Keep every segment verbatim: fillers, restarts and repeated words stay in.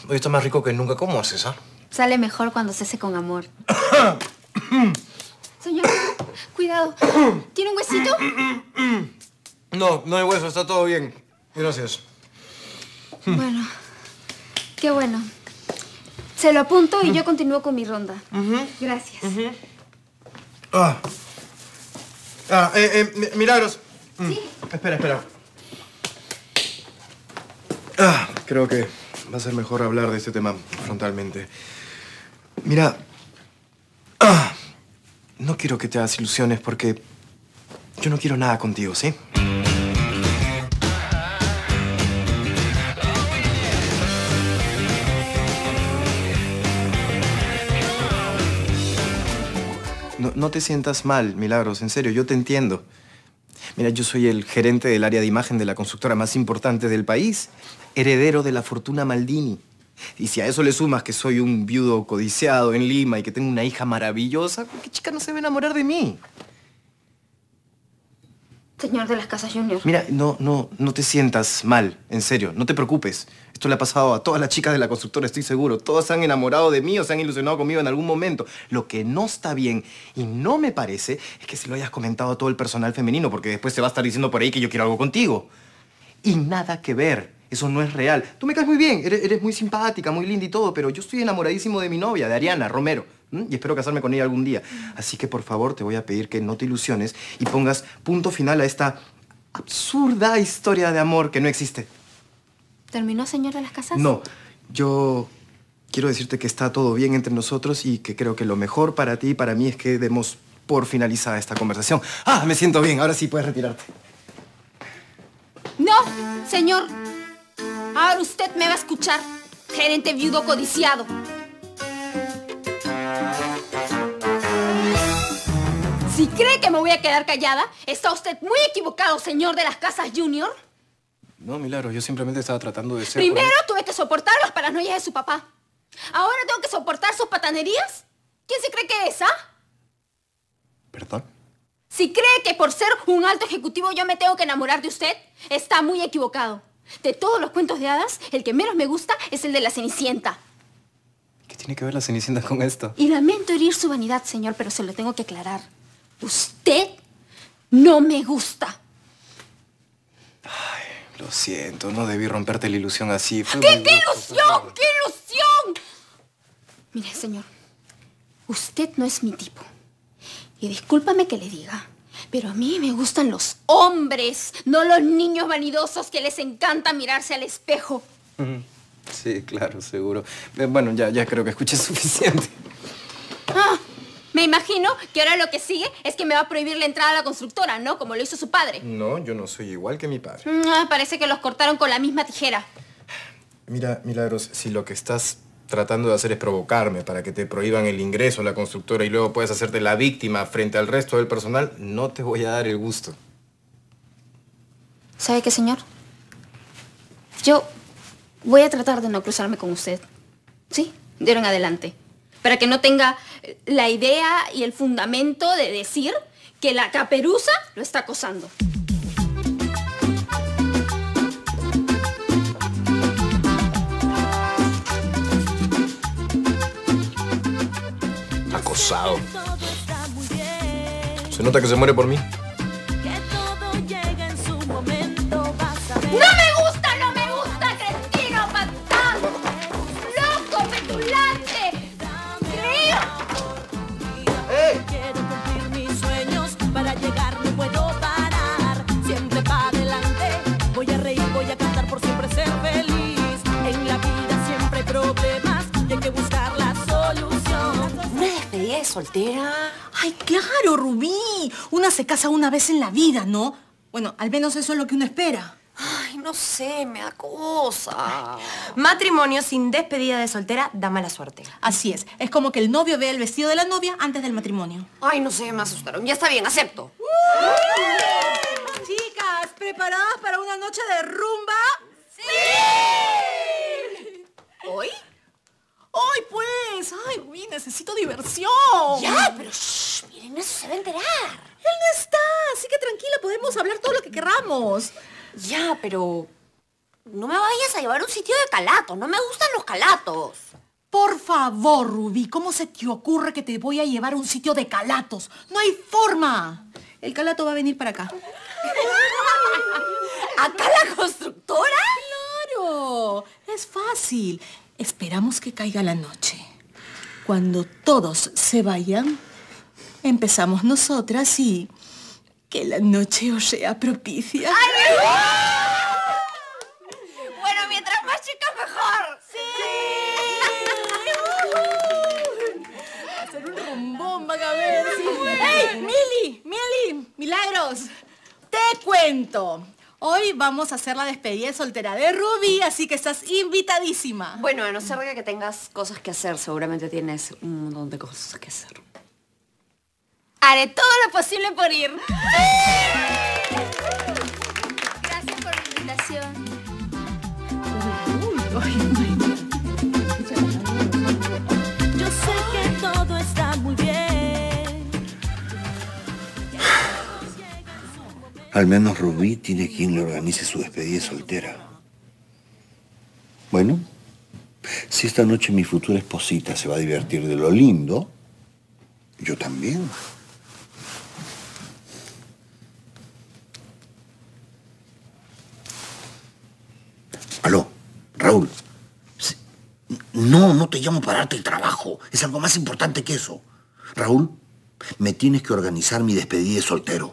Hoy está más rico que nunca. ¿Cómo haces, ah? Sale mejor cuando se hace con amor. Señor, cuidado. ¿Tiene un huesito? No, no hay hueso. Está todo bien. Gracias. Bueno, qué bueno. Se lo apunto y yo continúo con mi ronda. Uh-huh. Gracias. Uh-huh. Ah, ah eh, eh, Milagros. Sí. Mm. Espera, espera. Ah, creo que va a ser mejor hablar de este tema frontalmente. Mira, ah, no quiero que te hagas ilusiones porque yo no quiero nada contigo, ¿sí? No, no te sientas mal, Milagros, en serio, yo te entiendo. Mira, yo soy el gerente del área de imagen de la constructora más importante del país, heredero de la fortuna Maldini. Y si a eso le sumas que soy un viudo codiciado en Lima y que tengo una hija maravillosa, ¿qué chica no se va a enamorar de mí? Señor de las Casas Junior. Mira, no, no, no te sientas mal, en serio, no te preocupes. Esto le ha pasado a todas las chicas de la constructora, estoy seguro. Todas se han enamorado de mí o se han ilusionado conmigo en algún momento. Lo que no está bien y no me parece es que se lo hayas comentado a todo el personal femenino, porque después se va a estar diciendo por ahí que yo quiero algo contigo. Y nada que ver. Eso no es real. Tú me caes muy bien, eres, eres muy simpática, muy linda y todo, pero yo estoy enamoradísimo de mi novia, de Ariana Romero. ¿m? Y espero casarme con ella algún día. Así que, por favor, te voy a pedir que no te ilusiones y pongas punto final a esta absurda historia de amor que no existe. ¿Terminó, señor de las Casas? No. Yo quiero decirte que está todo bien entre nosotros y que creo que lo mejor para ti y para mí es que demos por finalizada esta conversación. ¡Ah! Me siento bien. Ahora sí puedes retirarte. ¡No, señor! Ahora usted me va a escuchar, gerente viudo codiciado. Si cree que me voy a quedar callada, está usted muy equivocado, señor de las Casas Junior. No, Milagros, yo simplemente estaba tratando de ser... Primero tuve que soportar las paranoias de su papá. Ahora tengo que soportar sus patanerías. ¿Quién se cree que es, ah? ¿Perdón? Si cree que por ser un alto ejecutivo yo me tengo que enamorar de usted, está muy equivocado. De todos los cuentos de hadas, el que menos me gusta es el de la Cenicienta. ¿Qué tiene que ver la Cenicienta con esto? Y lamento herir su vanidad, señor, pero se lo tengo que aclarar. Usted no me gusta. Ay, lo siento, no debí romperte la ilusión así. Fue ¿Qué, muy qué loco, ilusión? pero... ¡Qué ilusión! Mire, señor, usted no es mi tipo. Y discúlpame que le diga, pero a mí me gustan los hombres, no los niños vanidosos que les encanta mirarse al espejo. Sí, claro, seguro. Bueno, ya, ya creo que escuché suficiente. Ah, me imagino que ahora lo que sigue es que me va a prohibir la entrada a la constructora, ¿no? Como lo hizo su padre. No, yo no soy igual que mi padre. Ah, parece que los cortaron con la misma tijera. Mira, Milagros, si lo que estás tratando de hacer es provocarme para que te prohíban el ingreso a la constructora y luego puedas hacerte la víctima frente al resto del personal, no te voy a dar el gusto. ¿Sabe qué, señor? Yo voy a tratar de no cruzarme con usted. ¿Sí? De ahora en adelante. Para que no tenga la idea y el fundamento de decir que la caperuza lo está acosando. Acosado. Se nota que se muere por mí. ¡No me gusta, no me gusta, cretino, patán! ¡Loco, petulante! ¡Creo! ¡Eh! Quiero cumplir mis sueños, para llegar no puedo parar. Siempre para adelante, voy a reír, voy a cantar por siempre ser feliz. En la vida siempre hay problemas y hay que buscar la solución. ¿Una despedida de soltera? Ay, claro, Rubí. Una se casa una vez en la vida, ¿no? Bueno, al menos eso es lo que uno espera. Ay, no sé, me da cosa. Matrimonio sin despedida de soltera da mala suerte. Así es. Es como que el novio vea el vestido de la novia antes del matrimonio. Ay, no sé, me asustaron. Ya está bien, acepto. Chicas, ¿preparadas para una noche de rumba? ¡Sí! ¿Hoy? ¡Ay, pues! ¡Ay, Rubí, necesito diversión! Ya, pero shh, miren, eso se va a enterar. Él no está, así que tranquila, podemos hablar todo lo que queramos. Ya, pero no me vayas a llevar a un sitio de calatos. No me gustan los calatos. Por favor, Rubí, ¿cómo se te ocurre que te voy a llevar a un sitio de calatos? ¡No hay forma! El calato va a venir para acá. ¿Acá la constructora? ¡Claro! Es fácil. Esperamos que caiga la noche. Cuando todos se vayan, empezamos nosotras y que la noche os sea propicia. ¡Ay! Bueno, mientras más chicas, mejor. ¡Sí! Va a ser un rombón, van a ver. Sí. ¡Ey, Mili! ¡Mili! ¡Milagros! Te cuento. Hoy vamos a hacer la despedida de soltera de Rubí, así que estás invitadísima. Bueno, a no ser que tengas cosas que hacer, seguramente tienes un montón de cosas que hacer. Haré todo lo posible por ir. Gracias por la invitación. Yo sé que todo está muy bien. Al menos Rubí tiene quien le organice su despedida soltera. Bueno, si esta noche mi futura esposita se va a divertir de lo lindo, yo también. Aló, Raúl. No, no te llamo para darte el trabajo. Es algo más importante que eso. Raúl, me tienes que organizar mi despedida de soltero.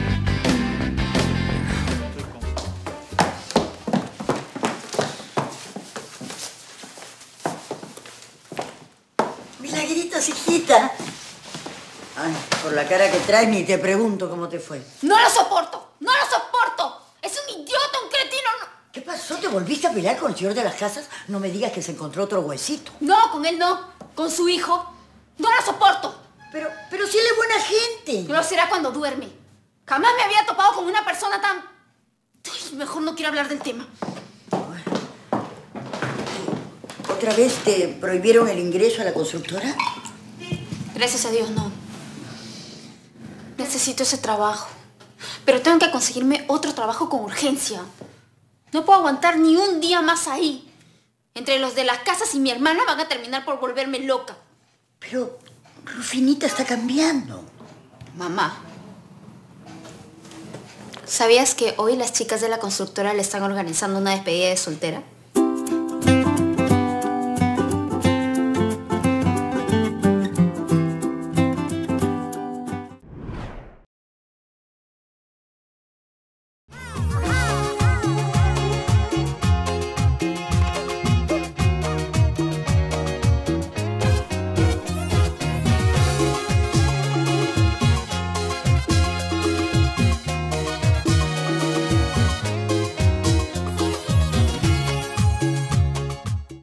Milagritos, hijita. Ay, por la cara que traes ni te pregunto cómo te fue. ¡No lo soporto! ¡No lo soporto! ¡Es un idiota, un cretino! No. ¿Qué pasó? ¿Te volviste a pelear con el señor de las casas? No me digas que se encontró otro huesito. No, con él no. Con su hijo. ¡No lo soporto! Pero, pero si él es buena gente. Lo será cuando duerme. Jamás me había topado con una persona tan... Uy, mejor no quiero hablar del tema. ¿Otra vez te prohibieron el ingreso a la constructora? Gracias a Dios, no. Necesito ese trabajo. Pero tengo que conseguirme otro trabajo con urgencia. No puedo aguantar ni un día más ahí. Entre los de las casas y mi hermana van a terminar por volverme loca. Pero Rufinita está cambiando. Mamá, ¿sabías que hoy las chicas de la constructora le están organizando una despedida de soltera?